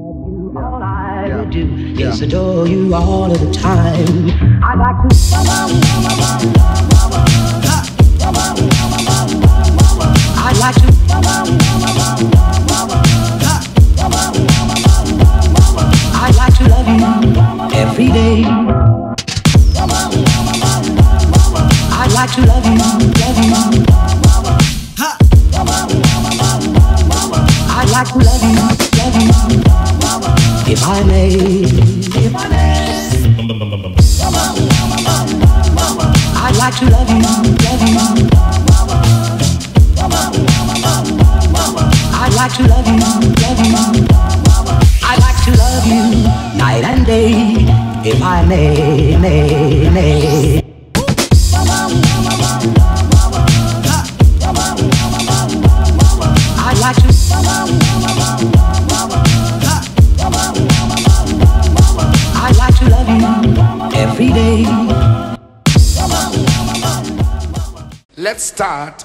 All I would do is adore you all of the time. I'd like to. I'd like to. I'd like to love you every day. I'd like to love you, love you. I'd like to love you, if I may, if I may. I'd like to love you, love you. I'd like to love you, love you. I'd like to love you night and day, if I may. I'd like to. I'd like to love you every day. Let's start.